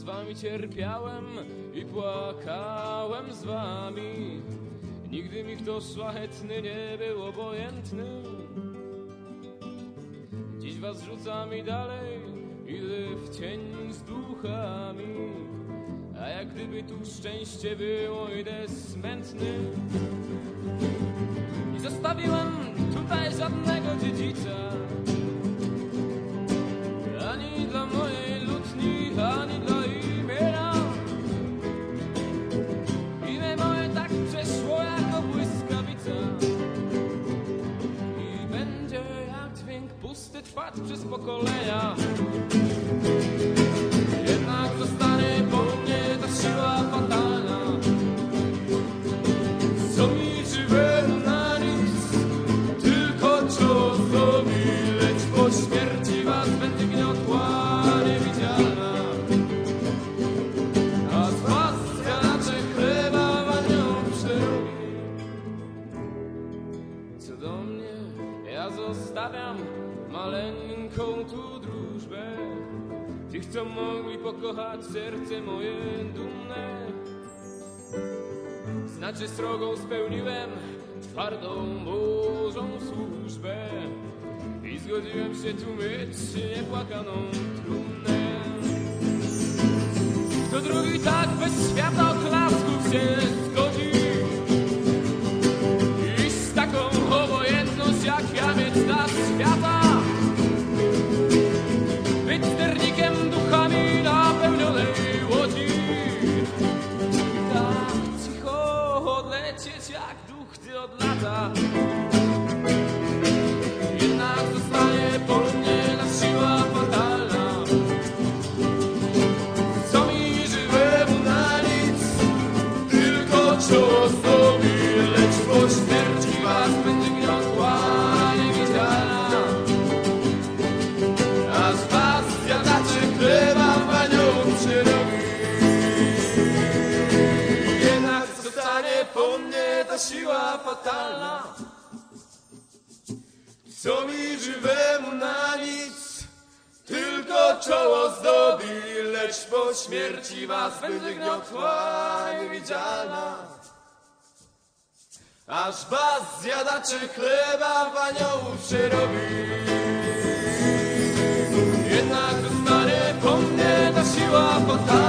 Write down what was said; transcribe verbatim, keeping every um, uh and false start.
z wami cierpiałem i płakałem z wami. Nigdy mi kto szlachetny nie był obojętny. Dziś was rzucam i dalej idę w cień z duchami. A jak gdyby tu szczęście było, idę smętny. Nie zostawiłem tutaj żadnego dziedzica, ani dla mojej lutni, ani dla imienia. Imię moje tak przeszło jako błyskawica i będzie jak dźwięk pusty trwać przez pokolenia. Jednak zostanie po mnie ta siła fatalna, co mi żywemu na nic tylko czołowi, lecz po śmierci was będzie gniotła niewidzialna. A z was zjadacze chleba wanią przerobi. Co do mnie, ja zostawiam maleńką tu drużbę tych, co mogli pokochać serce moje dumne. Znaczy srogą spełniłem twardą Bożą służbę i zgodziłem się tu myć niepłakaną trumnę. Kto drugi tak bez świata oklasków się zgodzi i z taką obojętność jak ja mieć dla świata, być sternikiem duchami napełnionej łodzi, tak cicho odlecieć jak duch ty od lata. Jednak zostanie po mnie ta siła fatalna, co mi żywemu na nic tylko czoło zdobi, lecz po śmierci was będzie gniotła niewidzialna. A z was zjadacze chleba wanią przerobi. Jednak zostanie po mnie ta siła fatalna, co mi żywemu na nic tylko czoło zdobi, lecz po śmierci was będzie gniotła niewidzialna. Aż was zjadacze chleba wanią przerobi. Jednak zostanie po mnie ta siła fatalna,